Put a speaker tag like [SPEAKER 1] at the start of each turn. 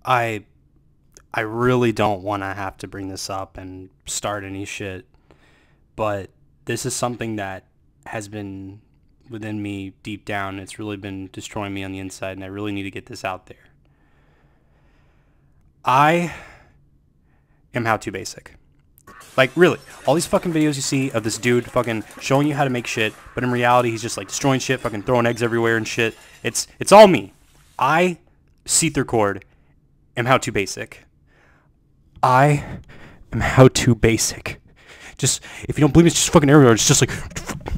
[SPEAKER 1] I I really don't want to have to bring this up and start any shit, but this is something that has been within me deep down. It's really been destroying me on the inside, and I really need to get this out there. I am how to basic. Like, really, all these fucking videos you see of this dude fucking showing you how to make shit, but in reality, he's just, like, destroying shit, fucking throwing eggs everywhere and shit. It's all me. I, SeetherCord, am how to basic. I am how to basic. Just, if you don't believe me, it's just fucking everywhere. It's just like...